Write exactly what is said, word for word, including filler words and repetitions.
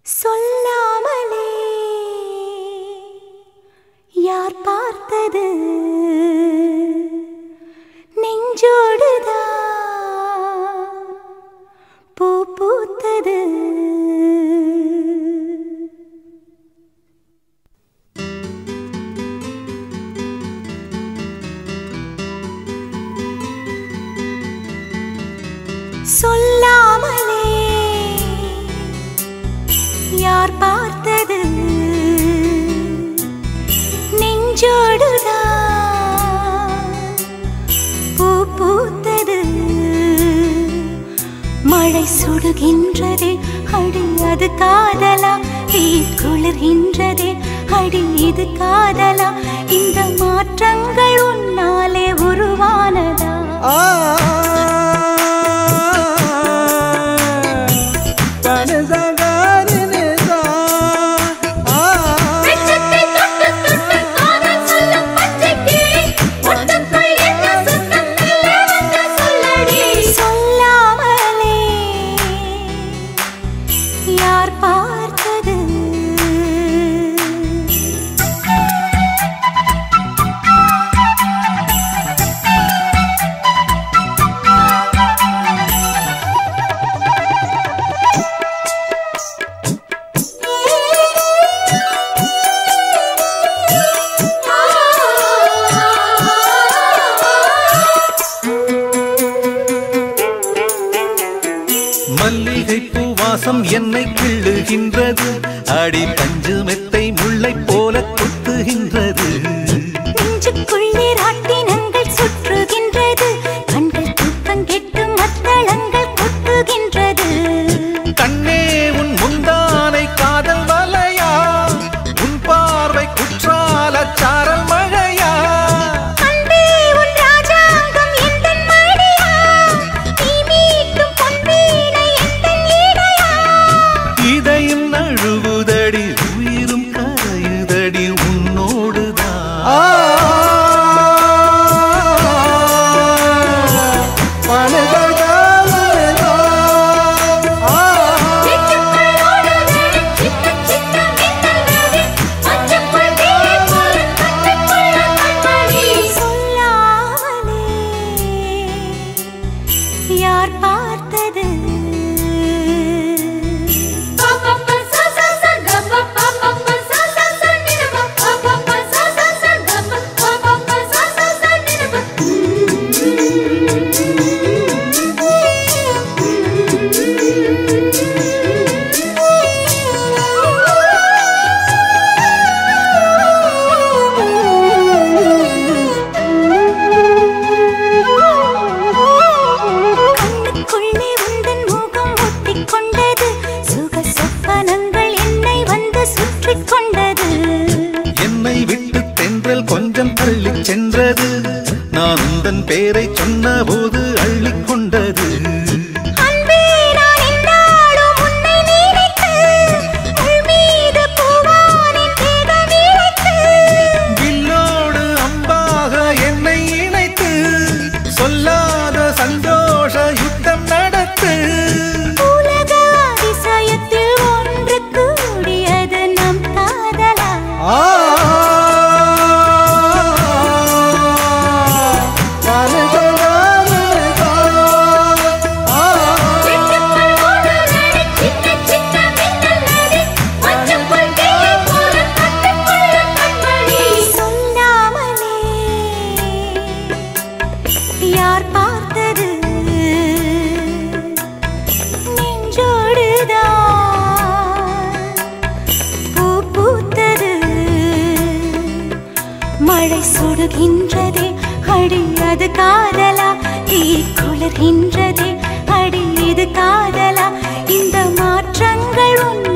சொல்லாமலே யார் பார்த்தது நெஞ்சோடுதான் பூ பூத்தது. சொல்லாமலே யார் பார்த்தது நெஞ்சோடுதான் பூ பூத்தது. மழை சுடுகின்றதே அடி அது காதலா, தீ குளிர்கின்றதே அடி இது காதலா, இந்த மாற்றங்கள் உன்னாலே உருவானதா? மல்லிகை பூவாசம் என்னை கிள்ளுகின்றது, அடி பஞ்சு மெத்தை முல்லை போல கொத்துகின்றது. நெஞ்சுக்குள்ளே ராட்டினங்கள் சுற்றுகின்றது, கண்கள் தூக்கம் கெட்டு மத்தளங்கள் கொட்டுகின்றது. கண்ணே உன் முந்தானை காதல் வலையா, உன் பார்வை குற்றால சாரல் மழையா, நழுவுதடி உயிரும் கரையுதடி உன்னோடுதான். யார் பார்த்தது கொஞ்சம் தள்ளி சென்றது, நான் உந்தன் பேரை சொன்ன போது அள்ளிக் கொண்டது. வில்லோடு அம்பாக என்னை இணைத்து சொல்லாத சந்தோஷ யுத்தம் நடத்து. உலக அதிசயத்தில் ஒன்று கூடியது நம் காதலா. யார் பார்த்தது நெஞ்சோடுதான் பூ பூத்தது. மழை சுடுகின்றதே அடி அது காதலா, தீ குளிர்கின்றதே அடி இது காதலா, இந்த மாற்றங்கள்